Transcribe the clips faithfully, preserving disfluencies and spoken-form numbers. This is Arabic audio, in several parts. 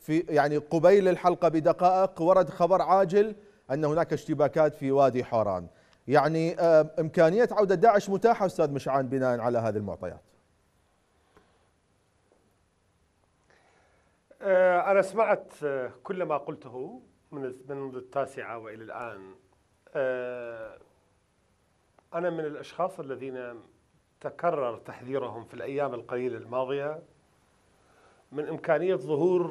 في يعني قبيل الحلقة بدقائق ورد خبر عاجل أن هناك اشتباكات في وادي حوران. يعني إمكانية عودة داعش متاحة أستاذ مشعان بناء على هذه المعطيات؟ أنا سمعت كل ما قلته منذ التاسعة وإلى الآن. أنا من الأشخاص الذين تكرر تحذيرهم في الأيام القليلة الماضية من إمكانية ظهور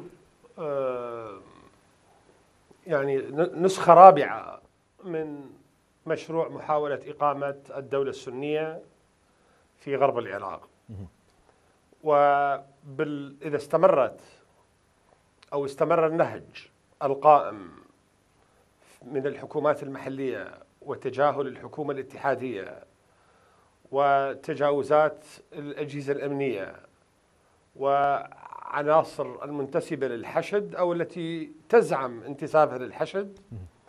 يعني نسخة رابعة من مشروع محاولة إقامة الدولة السنية في غرب العراق. وإذا استمرت أو استمر النهج القائم من الحكومات المحلية وتجاهل الحكومة الاتحادية وتجاوزات الأجهزة الأمنية وعناصر المنتسبة للحشد أو التي تزعم انتسابها للحشد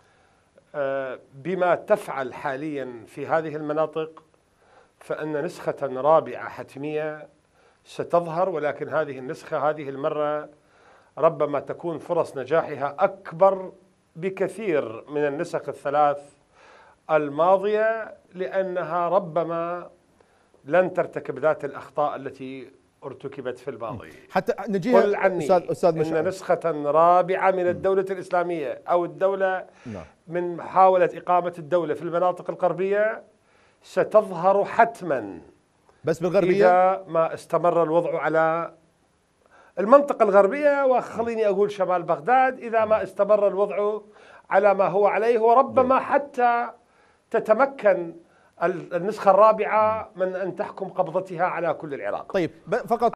بما تفعل حاليا في هذه المناطق، فإن نسخة رابعة حتمية ستظهر، ولكن هذه النسخة هذه المرة ربما تكون فرص نجاحها أكبر بكثير من النسخ الثلاث الماضية، لأنها ربما لن ترتكب ذات الأخطاء التي ارتكبت في الماضي. حتى نجيها قل عني أستاذ أستاذ مشعل إن نسخة رابعة من الدولة الإسلامية أو الدولة نعم. من محاولة إقامة الدولة في المناطق الغربية ستظهر حتما، بس بالغربية إذا ما استمر الوضع على المنطقة الغربية، وخليني أقول شمال بغداد، إذا ما استمر الوضع على ما هو عليه، وربما حتى تتمكن النسخة الرابعة من أن تحكم قبضتها على كل العراق. طيب فقط